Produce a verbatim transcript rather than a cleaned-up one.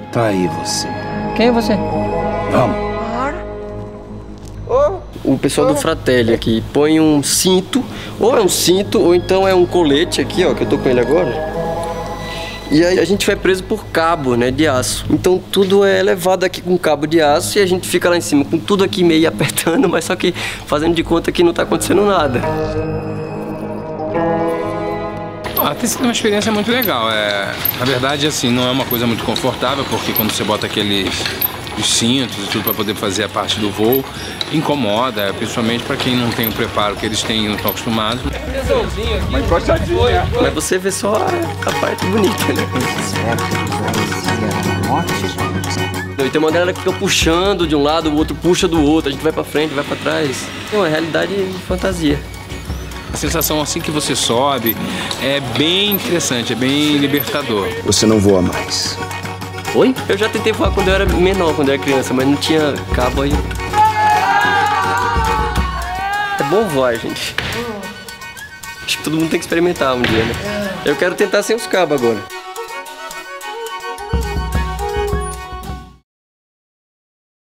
Tá aí você. Quem é você? Vamos. O pessoal do Fratelli aqui põe um cinto, ou é um cinto, ou então é um colete aqui, ó, que eu tô com ele agora. E aí a gente vai preso por cabo, né, de aço. Então tudo é levado aqui com cabo de aço e a gente fica lá em cima com tudo aqui meio apertando, mas só que fazendo de conta que não tá acontecendo nada. Ah, tem sido uma experiência muito legal. É, na verdade, assim, não é uma coisa muito confortável, porque quando você bota aqueles os cintos e tudo para poder fazer a parte do voo, incomoda, principalmente para quem não tem o preparo que eles têm e não estão acostumados. Mas encostadinha. Mas você vê só a, a parte bonita, né? E tem uma galera que fica puxando de um lado, o outro puxa do outro, a gente vai para frente, vai para trás. É uma realidade de fantasia. A sensação assim que você sobe é bem interessante, é bem libertador. Você não voa mais. Oi? Eu já tentei voar quando eu era menor, quando eu era criança, mas não tinha cabo aí. É bom voar, gente. Acho que todo mundo tem que experimentar um dia, né? Eu quero tentar sem os cabos agora.